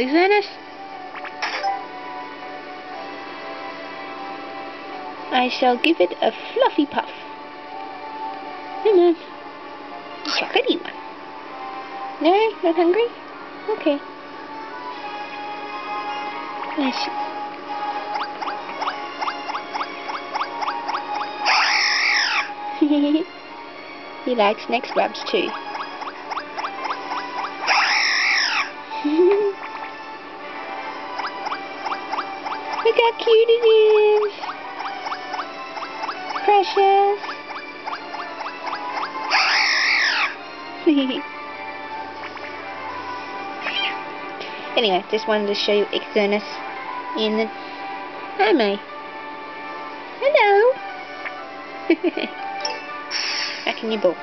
Xerneas. I shall give it a fluffy puff. Come on. Chocolatey one. No? Not hungry? Okay. Nice. He likes neck rubs too. Look how cute it is! Precious! Anyway, just wanted to show you Xerneas in the... Hi, May. Hello! Back in your ball.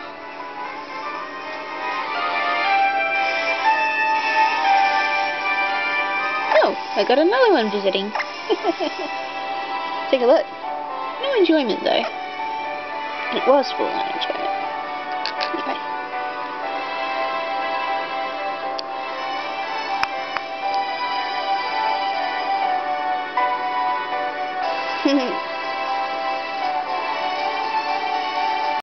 Oh, I got another one visiting. Take a look. No enjoyment though. It was full on enjoyment. Anyway.